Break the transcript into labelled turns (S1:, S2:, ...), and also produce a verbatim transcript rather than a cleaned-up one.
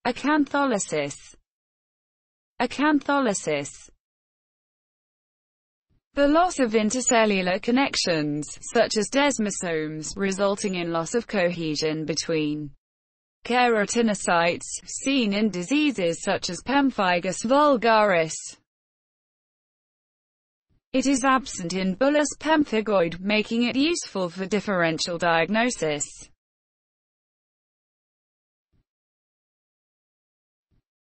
S1: acantholysis, acantholysis. The loss of intercellular connections, such as desmosomes, resulting in loss of cohesion between keratinocytes, seen in diseases such as pemphigus vulgaris. It is absent in bullous pemphigoid, making it useful for differential diagnosis.